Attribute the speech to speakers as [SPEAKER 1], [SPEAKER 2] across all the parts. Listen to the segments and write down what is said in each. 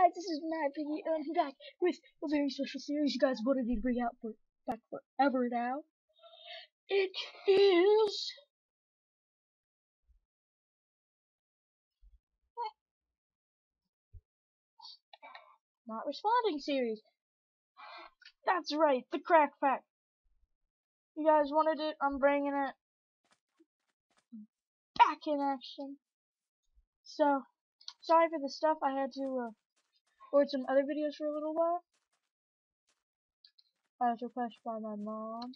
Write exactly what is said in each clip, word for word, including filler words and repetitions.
[SPEAKER 1] guys, this is Matt Piggy, and I'm back with a very special series you guys wanted me to bring out for back forever now. It is Not Responding series. That's right, the crack fact. You guys wanted it, I'm bringing it back in action. So, sorry for the stuff, I had to uh, record some other videos for a little while. I was requested by my mom.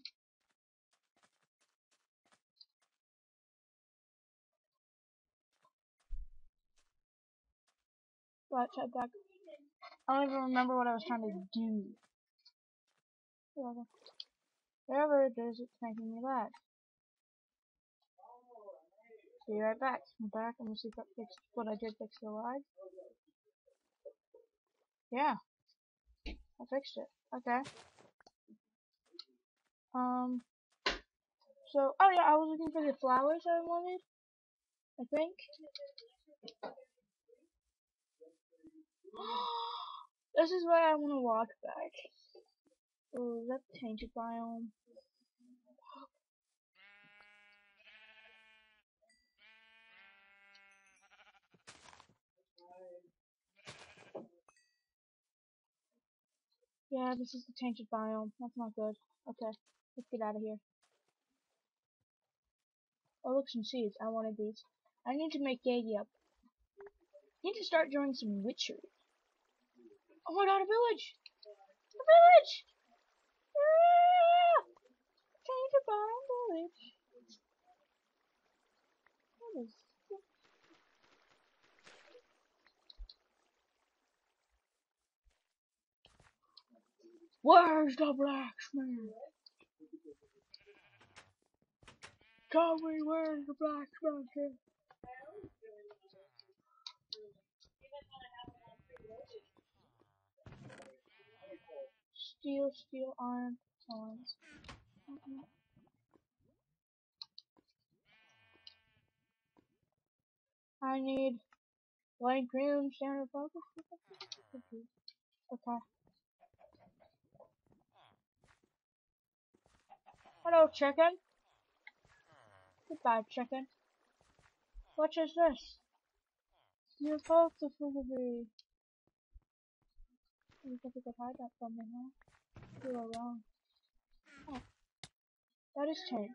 [SPEAKER 1] Right side back. I don't even remember what I was trying to do. Whatever. Wherever it is, it's making me lag. Be right back. I'm back. I'm gonna see if that fixed what I did fix the lag. Yeah, I fixed it. Okay. Um. So, oh yeah, I was looking for the flowers I wanted. I think. This is where I want to walk back. Oh, is that the tainted biome? Yeah, this is the tainted biome. That's not good. Okay, let's get out of here. Oh, look, some seeds. I wanted these. I need to make Gaggy up. I need to start doing some witchery. Oh my god, a village! A village! Ah! Tainted biome village. What is this? Where's the blacksmith? Tell me where's the blacksmith? Steel, steel, iron, thorns. Mm-hmm. I need blank room, standard focus. Okay. Hello, chicken. Goodbye, chicken. What is this? You're supposed to be. You think you could hide that from me, huh? You are wrong. Oh, that is changed.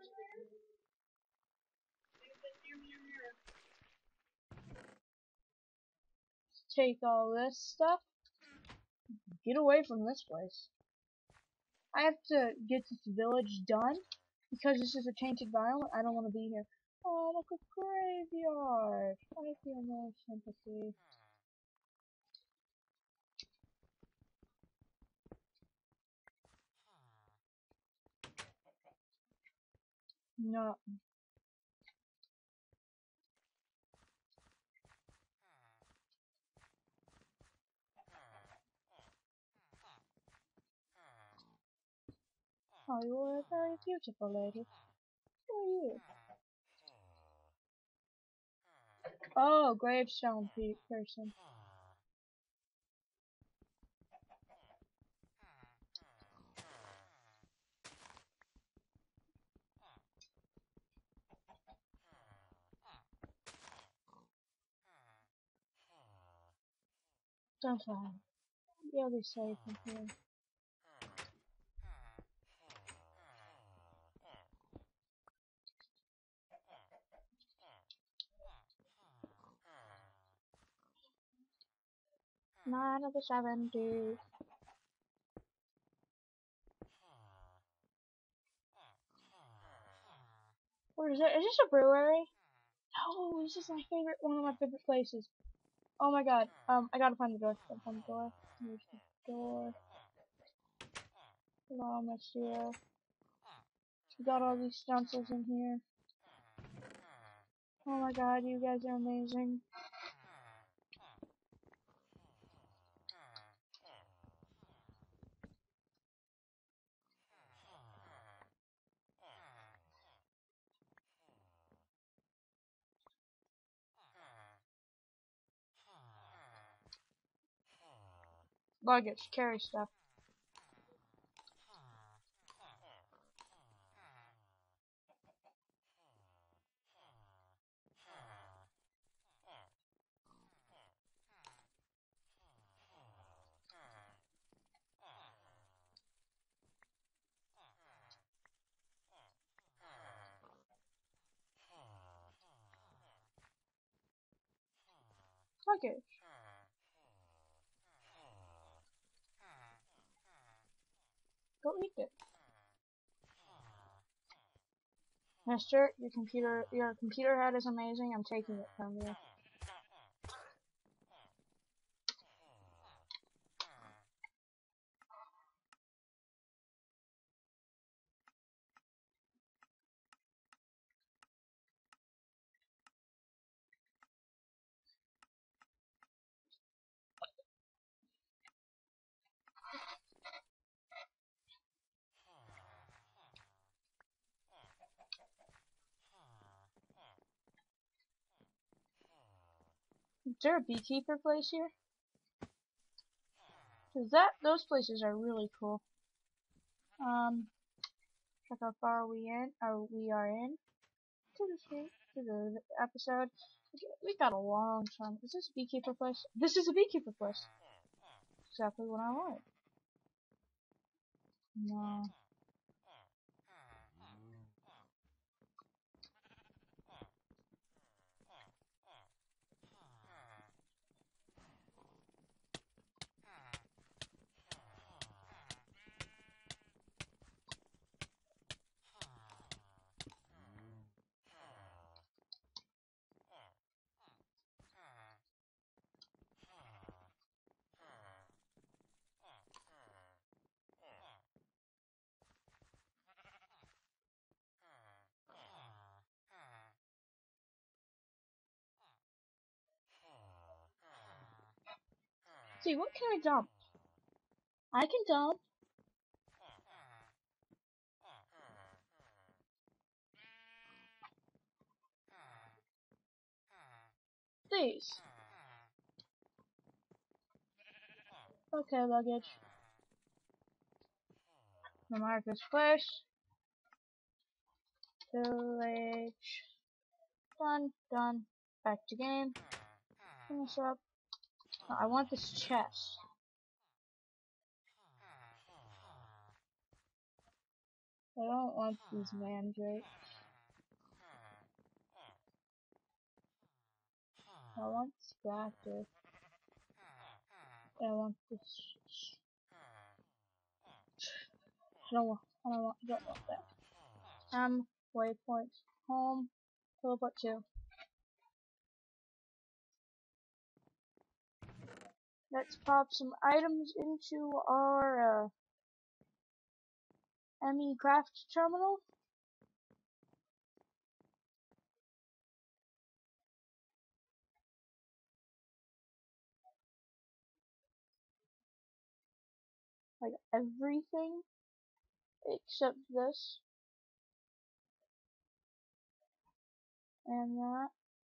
[SPEAKER 1] Take all this stuff. Get away from this place. I have to get this village done because this is a tainted biome. I don't want to be here. Oh, look, a graveyard. I feel no sympathy. No. Oh, you are a very beautiful lady. Who are you? Oh, gravestone pe person. Don't fly. You'll be safe in here. Nine of the seventy. What is it? Is this a brewery? Oh, this is my favorite, one of my favorite places. Oh my god. Um, I gotta find the door. Gotta find the door. Here's the door. Hello, monsieur. We got all these stencils in here. Oh my god, you guys are amazing. Luggage, carry stuff. Luggage. Go eat it. Mister, your computer your computer head is amazing. I'm taking it from you. Is there a beekeeper place here? Cause that those places are really cool. Um, check how far we in. Or we are in to the street to the episode. We got a long time. Is this a beekeeper place? This is a beekeeper place. Exactly what I want. No. See, what can I dump? I can dump these. Okay, luggage. The Marcus Place. Village. Done, done. Back to game. Finish up. Oh, I want this chest. I don't want these mandrakes. I want Scraptor. I want this. I don't want. I don't want. Don't want that. Um. Waypoints. Home. Teleport two. Let's pop some items into our uh, M E Craft terminal. Like everything except this and that.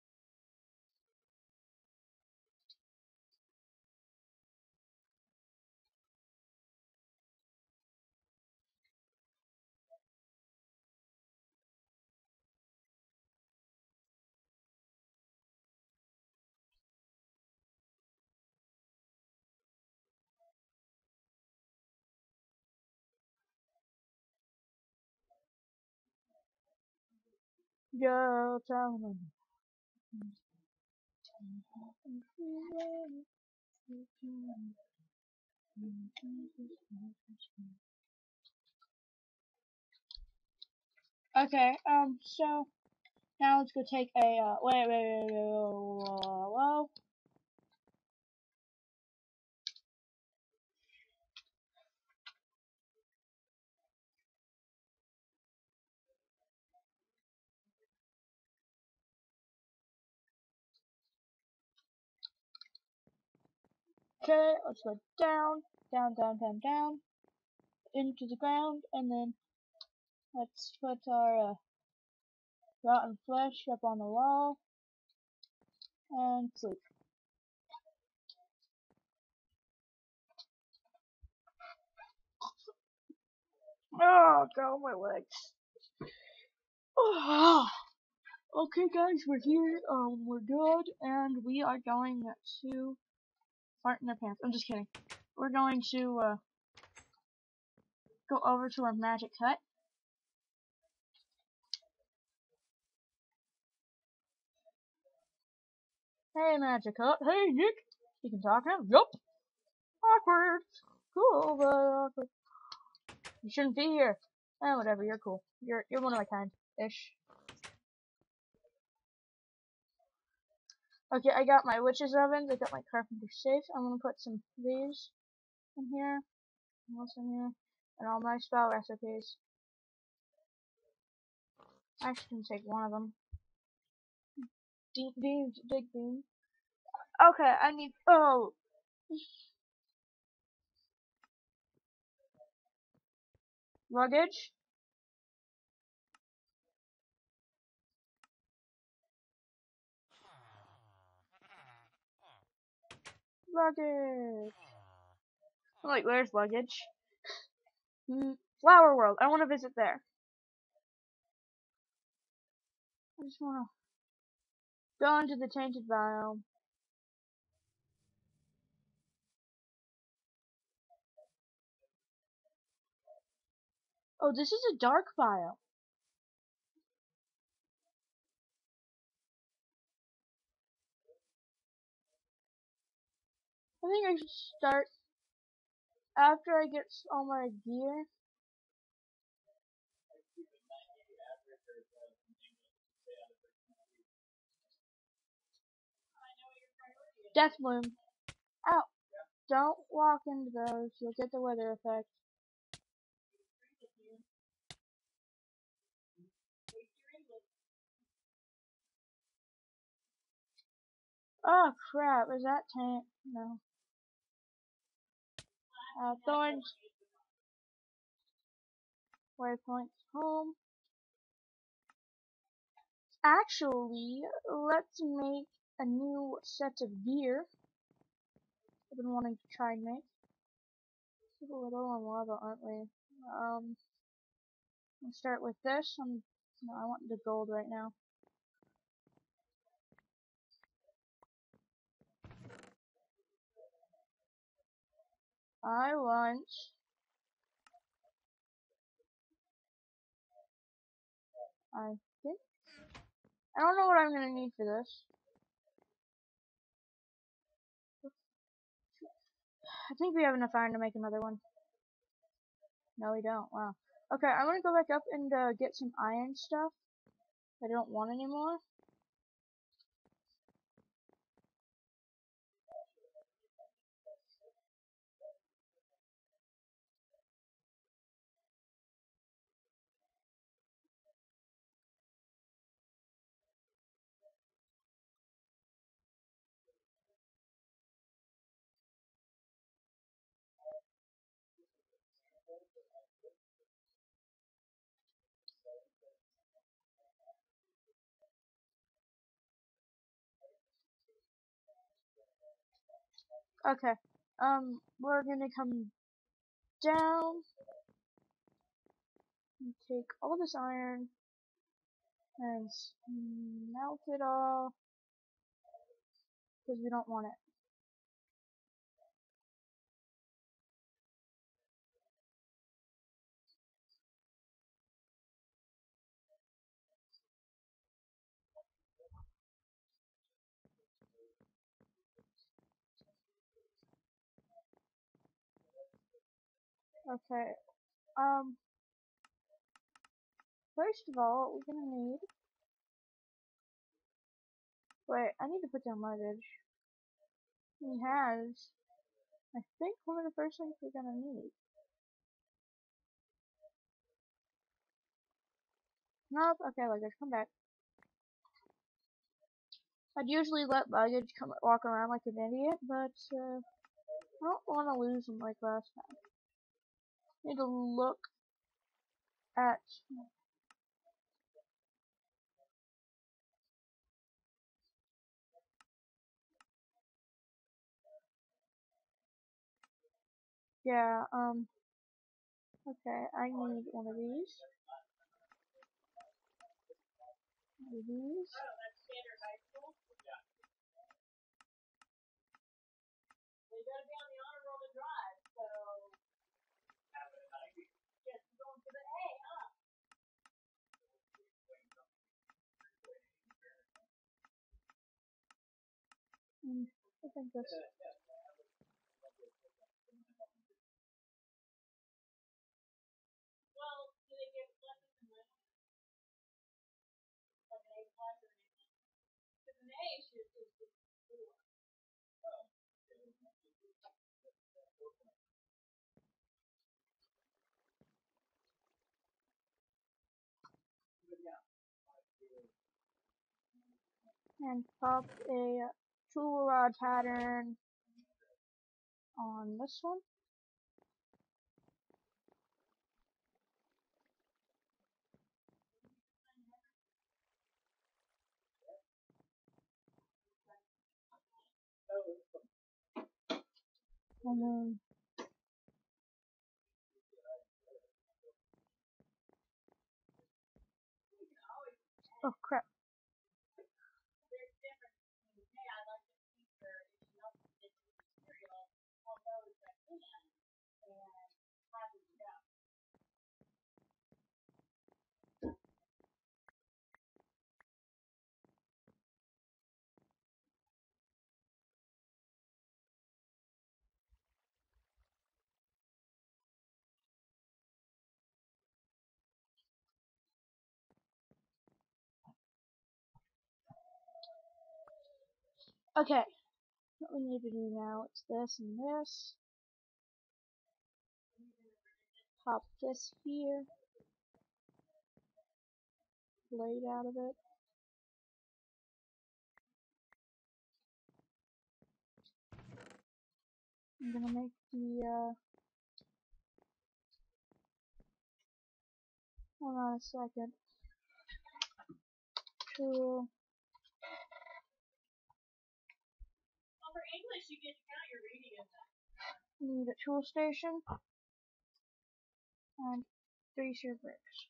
[SPEAKER 1] Girl, tell me. Okay, um, so now let's go take a, uh, wait, wait, wait, wait, whoa, whoa. Okay, let's go down, down, down, down, down, into the ground, and then let's put our, uh, rotten flesh up on the wall, and sleep. Oh, God, my legs. Oh. Okay, guys, we're here. Um, we're good, and we are going to fart in our pants. I'm just kidding. We're going to uh, go over to our magic hut. Hey, magic hut. Hey, Nick. You can talk now. Yup. Awkward. Cool, but awkward. You shouldn't be here. Eh, whatever. You're cool. You're you're one of my kind, ish. Okay, I got my witch's ovens. I got my carpenter safe. I'm gonna put some of these in here, and what's in here, and all my spell recipes. I actually can take one of them. Deep beams, big beam. Okay, I need. Oh, luggage. Luggage. Like, where's luggage? Mm, Flower World. I want to visit there. I just want to go into the tainted biome. Oh, this is a dark biome. I think I should start after I get all my gear. Death Bloom. Ow. Don't walk into those. You'll get the weather effect. Oh, crap. Is that taint? No. Uh, thorns. Waypoints. Home. Actually, let's make a new set of gear. I've been wanting to try and make. We're a little on lava, aren't we? Um, I'll start with this. Um, no, I want the gold right now. I want. I think. I don't know what I'm gonna need for this. I think we have enough iron to make another one. No, we don't. Wow. Okay, I'm gonna go back up and uh, get some iron stuff I don't want anymore. Okay. Um, we're gonna come down and take all this iron and melt it all because we don't want it. Okay. Um, first of all, what we're gonna need. Wait, I need to put down luggage. He has, I think, one of the first things we're gonna need. Nope. Okay, luggage, come back. I'd usually let luggage come walk around like an idiot, but uh, I don't want to lose him like last time. Need to look at. Yeah. Um. Okay, I need one of these. One of these. Mm, I think this. And pop a tool rod pattern on this one. And then, oh crap. Okay, what we need to do now is this and this. Pop this here. Blade out of it. I'm gonna make the, uh, hold on a second. Tool. Need a tool station. And three shear bricks.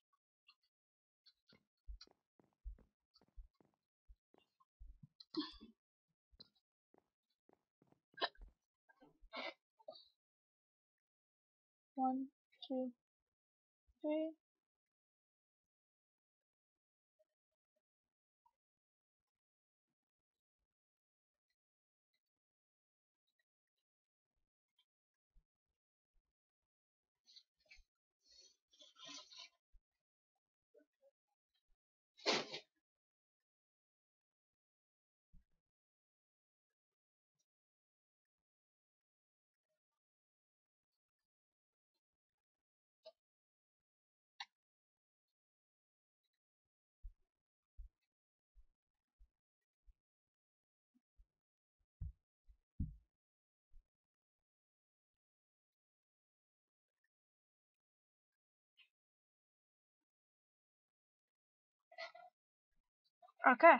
[SPEAKER 1] One, two, three. Okay.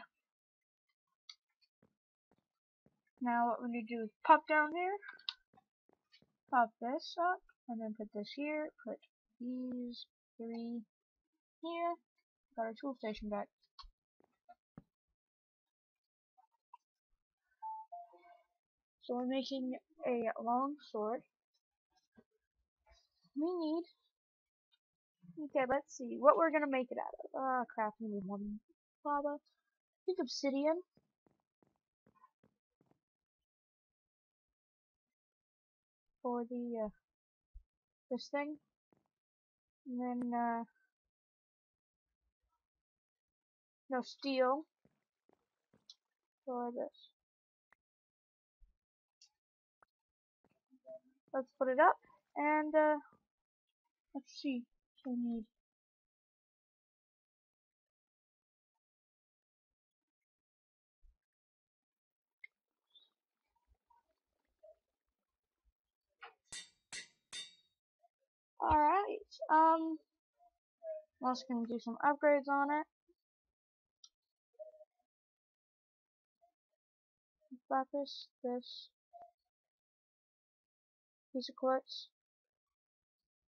[SPEAKER 1] Now what we need to do is pop down here. Pop this up. And then put this here. Put these three here. Got our tool station back. So we're making a long sword. We need, okay, let's see what we're gonna make it out of. Ah, oh, crap, we need one lava. I think obsidian. For the, uh, this thing. And then, uh, no, steel. For this. Let's put it up. And, uh, let's see. So we need alright, um, I'm also gonna do some upgrades on it. Got this, this, piece of quartz,